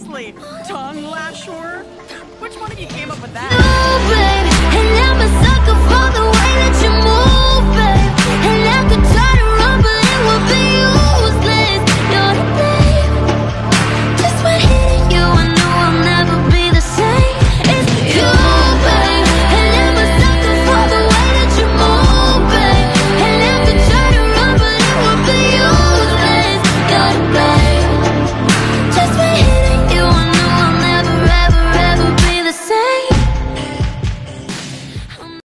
seriously, tongue lasher? Which one of you came up with that? No,